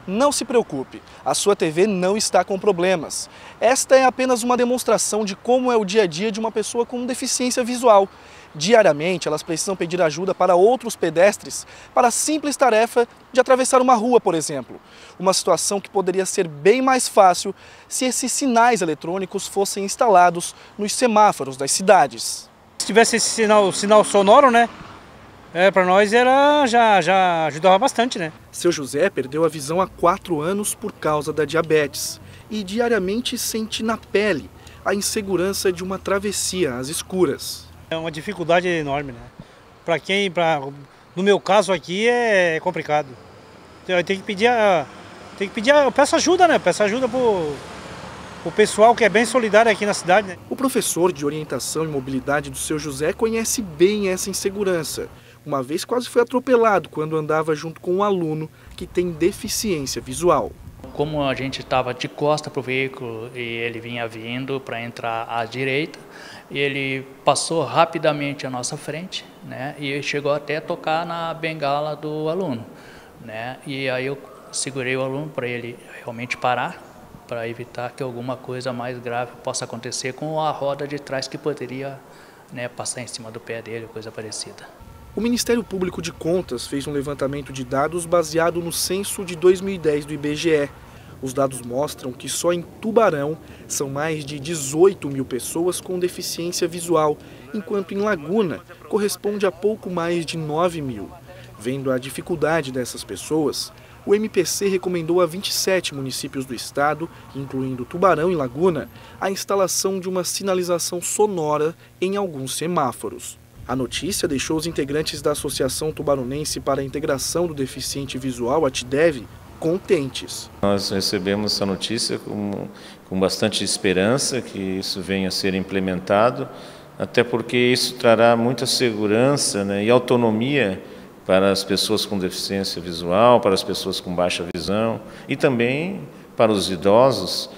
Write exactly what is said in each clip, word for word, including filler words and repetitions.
Não se preocupe, a sua T V não está com problemas. Esta é apenas uma demonstração de como é o dia a dia de uma pessoa com deficiência visual. Diariamente, elas precisam pedir ajuda para outros pedestres para a simples tarefa de atravessar uma rua, por exemplo. Uma situação que poderia ser bem mais fácil se esses sinais eletrônicos fossem instalados nos semáforos das cidades. Se tivesse esse sinal, sinal sonoro, né? É, para nós era, já, já ajudava bastante, né? Seu José perdeu a visão há quatro anos por causa da diabetes e diariamente sente na pele a insegurança de uma travessia às escuras. É uma dificuldade enorme, né? Para quem, pra, no meu caso aqui, é complicado. Tem que pedir, a, tem que pedir, a, eu peço ajuda, né? Peço ajuda pro o pessoal que é bem solidário aqui na cidade, né? O professor de orientação e mobilidade do seu José conhece bem essa insegurança. Uma vez quase foi atropelado quando andava junto com um aluno que tem deficiência visual. Como a gente estava de costa para o veículo e ele vinha vindo para entrar à direita, ele passou rapidamente à nossa frente, né, e chegou até a tocar na bengala do aluno, né, e aí eu segurei o aluno para ele realmente parar, para evitar que alguma coisa mais grave possa acontecer com a roda de trás que poderia, né, passar em cima do pé dele, coisa parecida. O Ministério Público de Contas fez um levantamento de dados baseado no censo de dois mil e dez do I B G E. Os dados mostram que só em Tubarão são mais de dezoito mil pessoas com deficiência visual, enquanto em Laguna corresponde a pouco mais de nove mil. Vendo a dificuldade dessas pessoas, o M P C recomendou a vinte e sete municípios do estado, incluindo Tubarão e Laguna, a instalação de uma sinalização sonora em alguns semáforos. A notícia deixou os integrantes da Associação Tubaronense para a Integração do Deficiente Visual, a TIDEV, contentes. Nós recebemos essa notícia com, com bastante esperança que isso venha a ser implementado, até porque isso trará muita segurança, né, e autonomia para as pessoas com deficiência visual, para as pessoas com baixa visão e também para os idosos,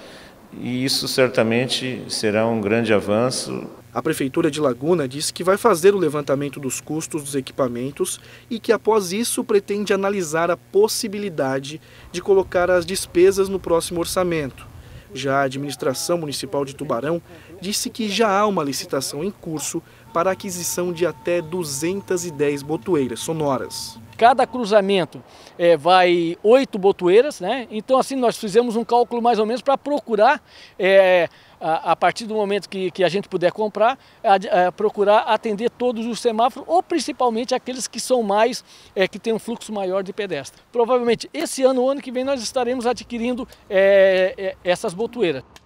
e isso certamente será um grande avanço. A Prefeitura de Laguna disse que vai fazer o levantamento dos custos dos equipamentos e que, após isso, pretende analisar a possibilidade de colocar as despesas no próximo orçamento. Já a Administração Municipal de Tubarão disse que já há uma licitação em curso para a aquisição de até duzentas e dez botoeiras sonoras. Cada cruzamento é, vai oito botoeiras, né? Então assim nós fizemos um cálculo mais ou menos para procurar, é, a, a partir do momento que, que a gente puder comprar, a, a procurar atender todos os semáforos, ou principalmente aqueles que são mais, é, que tem um fluxo maior de pedestre. Provavelmente esse ano, o ano que vem, nós estaremos adquirindo é, é, essas botoeiras.